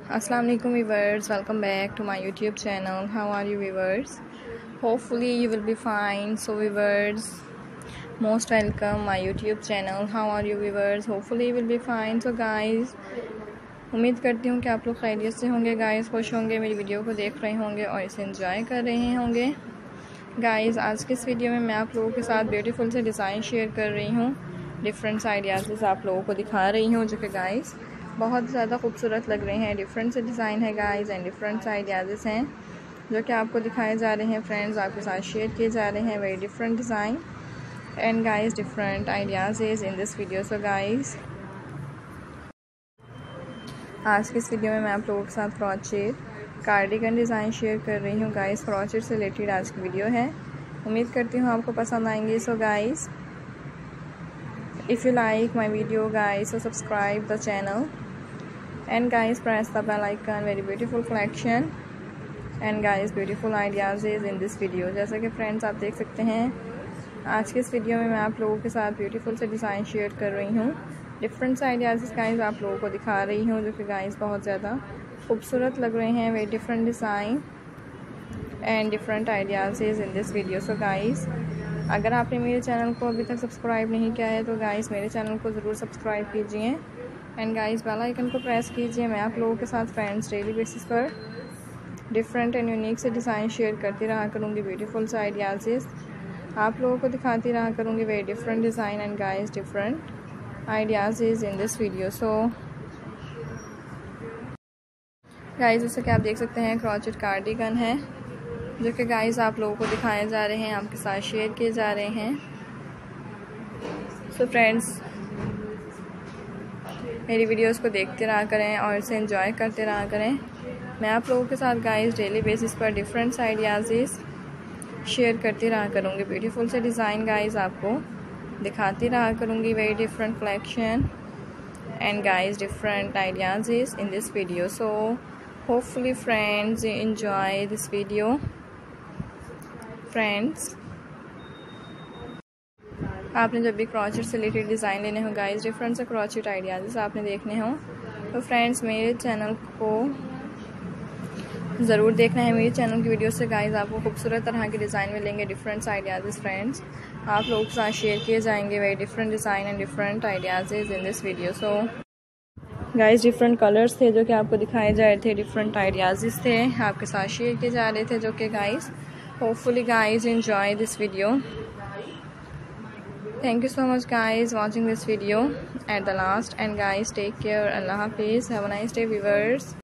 Assalamu alaikum viewers, welcome back to my YouTube channel. How are you viewers? Hopefully you will be fine. So viewers, most welcome my YouTube channel. How are you viewers? Hopefully you will be fine. So guys, उम्मीद करती हूँ कि आप लोग खैरियत से होंगे guys, खुश होंगे, मेरी वीडियो को देख रहे होंगे और इसे एंजॉय कर रहे होंगे। गाइस आज के इस वीडियो में मैं आप लोगों के साथ ब्यूटीफुल से डिज़ाइन शेयर कर रही हूँ, डिफरेंट आइडियाज़ आप लोगों को दिखा रही हूँ जो कि गाइस बहुत ज़्यादा खूबसूरत लग रहे हैं। डिफरेंट से डिज़ाइन है गाइस एंड डिफरेंट आइडियाज़ हैं जो कि आपको दिखाए जा रहे हैं फ्रेंड्स, आपके साथ शेयर किए जा रहे हैं। Very different design and guys different ideas in this video. So guys आज की इस वीडियो में मैं आप लोगों के साथ क्रॉचेट कार्डिगन डिज़ाइन शेयर कर रही हूँ गाइस। क्रॉचेट से रिलेटेड आज की वीडियो है, उम्मीद करती हूँ आपको पसंद आएंगे। So guys if you like my video guys so subscribe the channel and guys press the bell icon. Very beautiful collection and guys beautiful ideas in this video. जैसा कि फ्रेंड्स आप देख सकते हैं आज के इस वीडियो में मैं आप लोगों के साथ ब्यूटीफुल से डिज़ाइन शेयर कर रही हूँ, डिफरेंट आइडियाज़ गाइस आप लोगों को दिखा रही हूँ जो कि गाइस बहुत ज़्यादा खूबसूरत लग रहे हैं। Very different design and different ideas in this video. So guys अगर आपने मेरे चैनल को अभी तक सब्सक्राइब नहीं किया है तो गाइस मेरे चैनल को ज़रूर सब्सक्राइब कीजिए एंड गाइस बेल आइकन को प्रेस कीजिए। मैं आप लोगों के साथ फ्रेंड्स डेली बेसिस पर डिफरेंट एंड यूनिक से डिज़ाइन शेयर करती रहा करूँगी, ब्यूटीफुल से आइडियाज़ आप लोगों को दिखाती रहा करूँगी। Very different design and guys different ideas in this video. So guys जैसे कि आप देख सकते हैं क्रॉचेट कार्डिगन है जो कि गाइस आप लोगों को दिखाए जा रहे हैं, आपके साथ शेयर किए जा रहे हैं। सो फ्रेंड्स मेरी वीडियोस को देखते रहा करें और इसे एंजॉय करते रहा करें। मैं आप लोगों के साथ गाइस डेली बेसिस पर डिफरेंट आइडियाज़ शेयर करती रहा करूँगी, ब्यूटीफुल से डिज़ाइन गाइस आपको दिखाती रहा करूँगी। Very different collection and guys different ideas in this video. So hopefully friends enjoy this video. Friends आपने जब भी क्रॉचेट से रिलेटेड डिज़ाइन लेने हो गाइस, डिफरेंट से क्रॉचेट आइडियाज़ आपने देखने हो तो फ्रेंड्स मेरे चैनल को ज़रूर देखना है। मेरे चैनल की वीडियो से गाइस आपको खूबसूरत तरह के डिज़ाइन मिलेंगे, डिफरेंट आइडियाज़ फ्रेंड्स आप लोगों के साथ शेयर किए जाएंगे। Very different design and different ideas in this video. So guys different colours थे जो कि आपको दिखाए जा रहे थे, डिफरेंट आइडियाज़ थे आपके साथ शेयर किए जा रहे थे जो कि guys hopefully guys enjoy this video. Thank you so much guys watching this video at the last and guys take care. Allah Hafiz. Have a nice day viewers.